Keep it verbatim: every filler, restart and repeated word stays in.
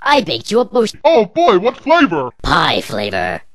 I baked you a post Oh boy, what flavor? pie flavor.